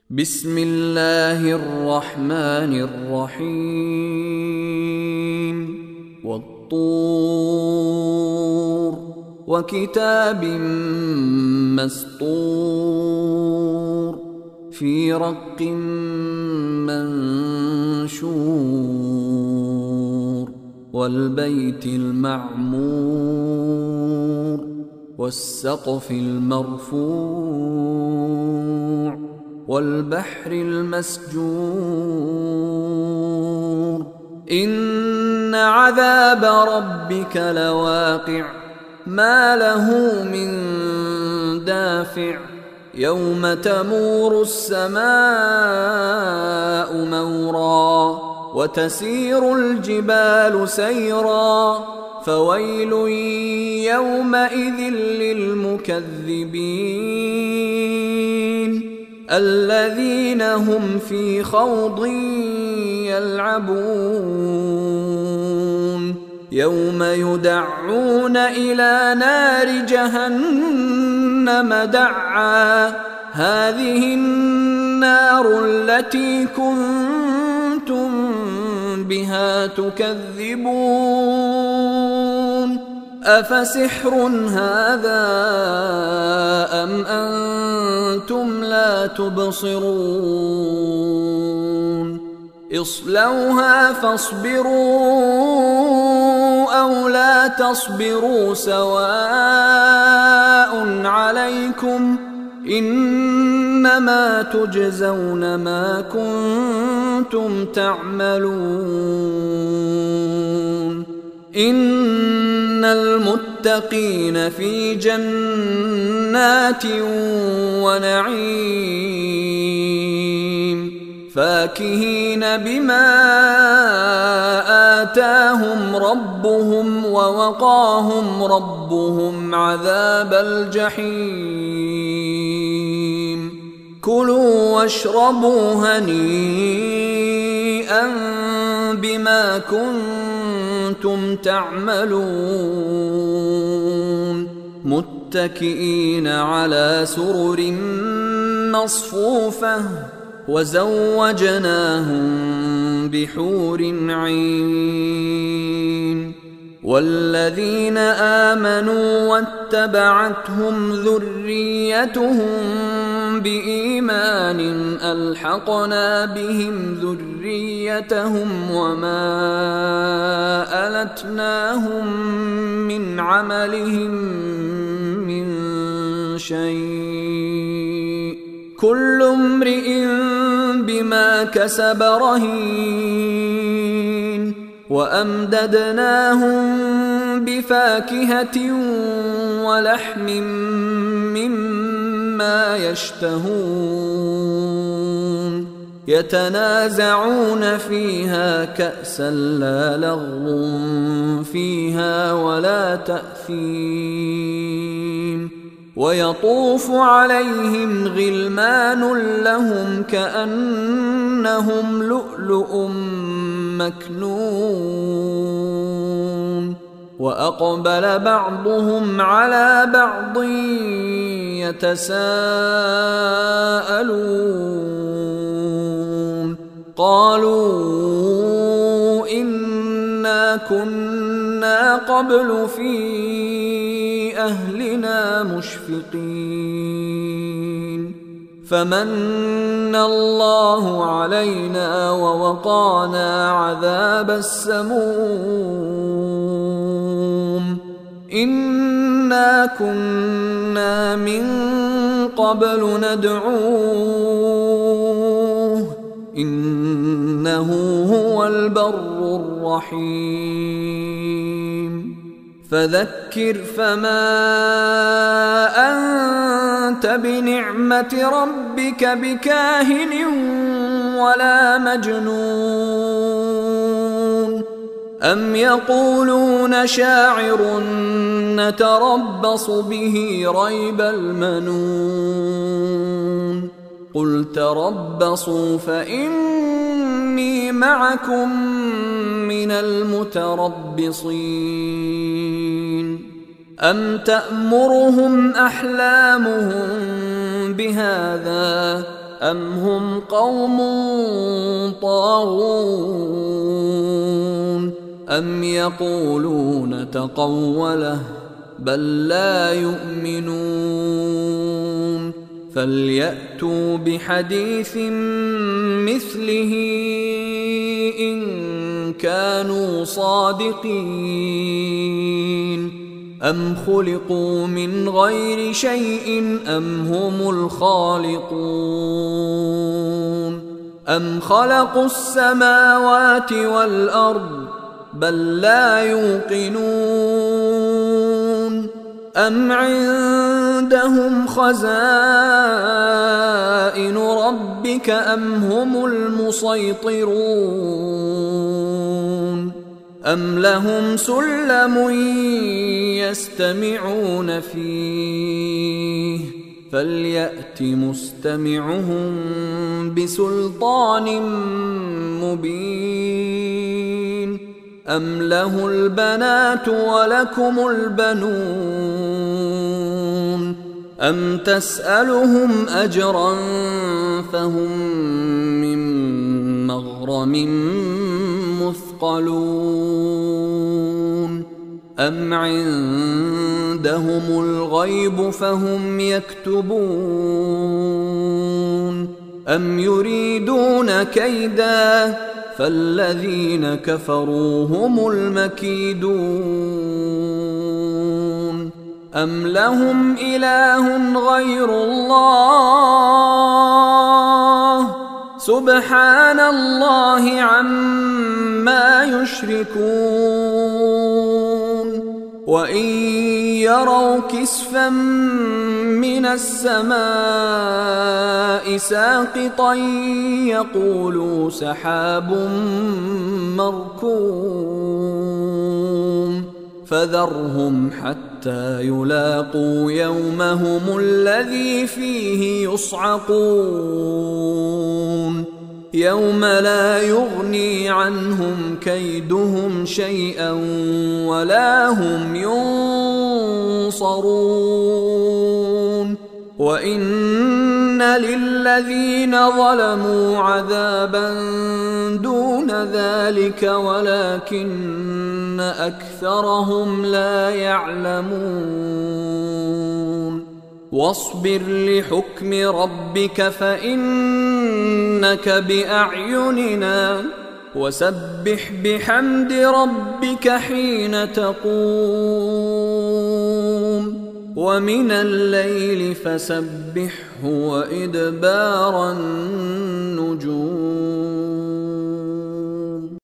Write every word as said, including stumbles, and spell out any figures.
بسم الله الرحمن الرحيم والطور وكتاب مسطور في رق منشور والبيت المعمور والسقف المرفوع والبحر المسجور إن عذاب ربك لواقع ما له من دافع يوم تمور السماء مورا وتسير الجبال سيرا فويل يومئذ للمكذبين الذين هم في خوض يلعبون يوم يدعون إلى نار جهنم دعا هذه النار التي كنتم بها تكذبون أفسحر هذا أم أنتم لا تبصرون اصلوها فاصبروا أو لا تصبروا سواء عليكم إنما تجزون ما كنتم تعملون إن المتقين في جنات ونعيم فاكهين بما آتاهم ربهم ووقاهم ربهم عذاب الجحيم كلوا واشربوا هنيئا بما كنتم تعملون متكئين على سرر مصفوفة وزوجناهم بحور عين والذين آمنوا واتبعتهم ذريتهم بإيمان ألحقنا بهم ذريتهم وما ألتناهم من عملهم من شيء كل امرئ بما كسب رهين وأمددناهم بفاكهة ولحم مما يشتهون يتنازعون فيها كأسا لا لغو فيها ولا تأثيم ويطوف عليهم غلمان لهم كأنهم لؤلؤ مكنون وأقبل بعضهم على بعض يتساءلون قالوا إنا كنا قبل في أهلنا مشفقين فمن الله علينا ووقانا عذاب السموم إنا كنا من قبل ندعوه إنه هو البر الرحيم فذكر فما أنت بنعمة ربك بكاهن ولا مجنون أم يقولون شاعر نتربص به ريب المنون قل تربصوا فإني معكم من المتربصين أم تأمرهم أحلامهم بهذا أم هم قوم طاغون أم يقولون تقوله بل لا يؤمنون فليأتوا بحديث مثله إن كانوا صادقين أم خلقوا من غير شيء أم هم الخالقون أم خلقوا السماوات والأرض بل لا يوقنون أم عندهم خزائن ربك أم هم المسيطرون أم لهم سلم يستمعون فيه فليأت مستمعهم بسلطان مبين أم له البنات ولكم البنون أم تسألهم أجرا فهم من مغرم مثقلون أم عندهم الغيب فهم يكتبون أم يريدون كيدا فالذين كفروا هم المكيدون أم لهم إله غير الله سبحان الله عما يشركون وإن يروا كسفا من السماء ساقطا يقولوا سحاب مركوم فذرهم حتى يلاقوا يومهم الذي فيه يصعقون يوم لا يغني عنهم كيدهم شيئا ولا هم ينصرون وإن للذين ظلموا عذابا دون ذلك ولكن أكثرهم لا يعلمون واصبر لحكم ربك فإنك بأعيننا وسبح بحمد ربك حين تقوم ومن الليل فسبحه وإدبار النجوم